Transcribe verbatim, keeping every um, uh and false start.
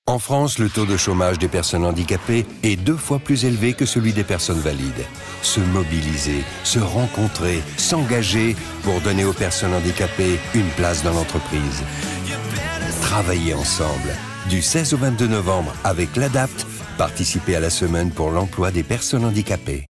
En France, le taux de chômage des personnes handicapées est deux fois plus élevé que celui des personnes valides. Se mobiliser, se rencontrer, s'engager pour donner aux personnes handicapées une place dans l'entreprise. Travailler ensemble. Du seize au vingt-deux novembre, avec l'A D A P T, participez à la semaine pour l'emploi des personnes handicapées.